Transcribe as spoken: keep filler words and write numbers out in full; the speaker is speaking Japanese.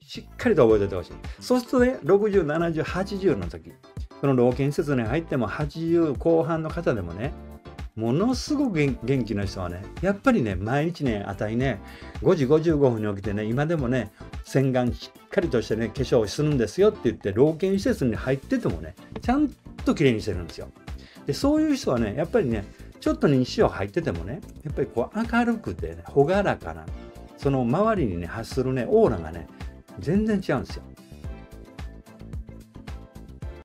しっかりと覚えておいてほしい。そうするとね、ろくじゅう、ななじゅう、はちじゅうの時、この老健施設に入ってもはちじゅうこう半の方でもね、ものすごく元気な人はね、やっぱりね、毎日ね、あたいね、ごじごじゅうごふんに起きてね、今でもね、洗顔しっかりとしてね、化粧をするんですよって言って、老健施設に入っててもね、ちゃんときれいにしてるんですよ。で、そういう人はね、やっぱりね、ちょっと日常入っててもね、やっぱりこう明るくてね、朗らかな、その周りにね、発するね、オーラがね、全然違うんですよ。